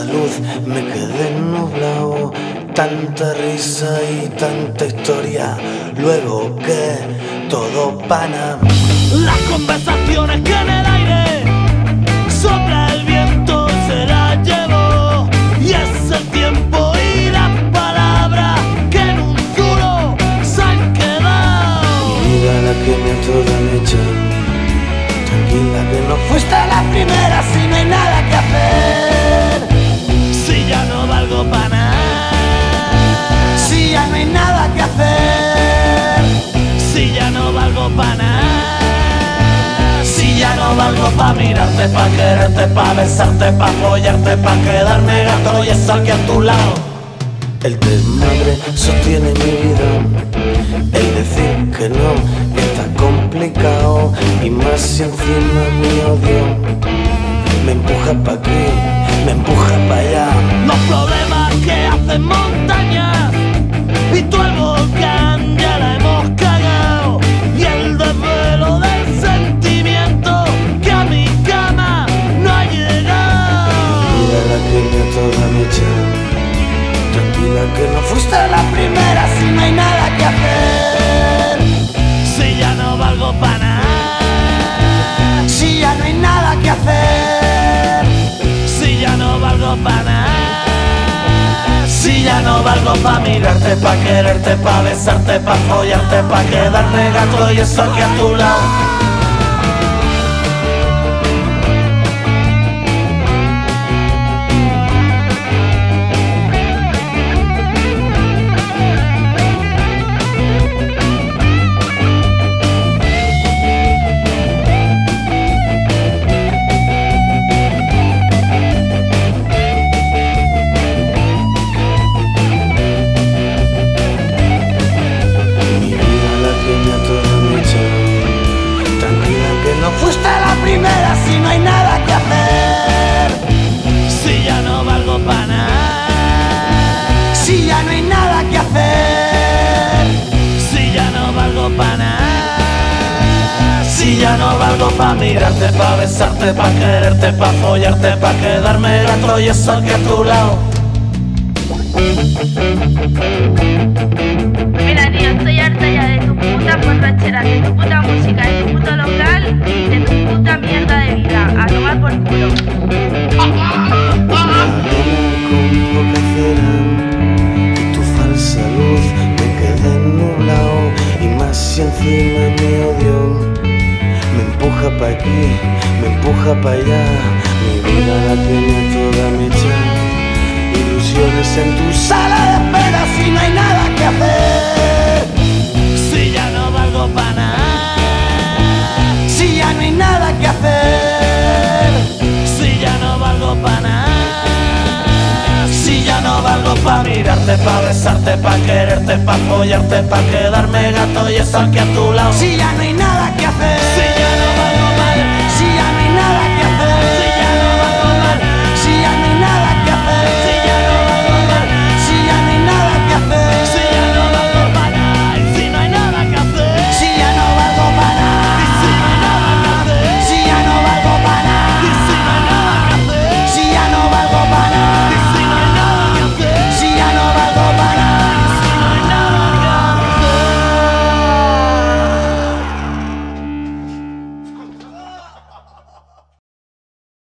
luz me quedé nublado. Tanta risa y tanta historia, luego que todo pana. Las conversaciones que en el aire sopla el viento se las llevó, y es el tiempo y las palabras que en un duro se han quedado. Mi vida la que me toda mecha, tranquila que no fuiste la primera, si no hay nada que hacer. Si ya no valgo para nada, si ya no hay nada que hacer. si ya no valgo para nada, si ya no valgo pa' mirarte, pa' quererte, pa' besarte, pa' follarte, pa' quedarme gato y estar aquí a tu lado. El desmadre sostiene mi vida, el decir que no está complicado, y más si encima mi odio me empuja pa' aquí, me empuja pa' allá. Los problemas que hacen montañas y tú el volcán ya la hemos cagado, y el desvelo del sentimiento que a mi cama no ha llegado. Mira la que me toda mecha, tranquila que no fuiste la primera, si no hay nada que hacer. Si ya no valgo para nada, si ya no hay nada que hacer. si ya no valgo para nada, si ya no valgo pa' mirarte, pa' quererte, pa' besarte, pa' follarte, pa' quedarme gato y eso aquí a tu lado. Fuiste la primera, si no hay nada que hacer. Si ya no valgo para nada, si ya no hay nada que hacer. si ya no valgo para nada, si ya no valgo pa' mirarte, pa' besarte, pa' quererte, pa' follarte, pa' quedarme gato y eso aquí a tu lado. Mira, tío, estoy harta ya de tu puta borrachera, de tu puta música, de tu puto local y de tu puta mierda de vida. A tomar por culo. Una con poca cera y tu falsa luz me quedé nublado, y más si encima mi odio me empuja pa' aquí, me empuja pa' allá. Mi vida la tiene toda mecha, ilusiones en tu sala de espera, si no hay nada que hacer. Si ya no valgo para nada, si ya no hay nada que hacer. si ya no valgo para nada, si ya no valgo pa' mirarte, pa' besarte, pa' quererte, pa' follarte, pa' quedarme gato y estar aquí a tu lado. Si ya no hay nada que hacer.